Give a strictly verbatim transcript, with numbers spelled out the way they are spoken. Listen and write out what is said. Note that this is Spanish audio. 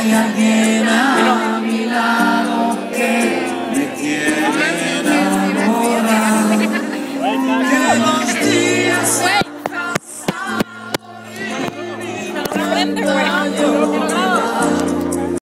hay alguien a mi lado que me quiere enamorar. Que los días han pasado y mi vida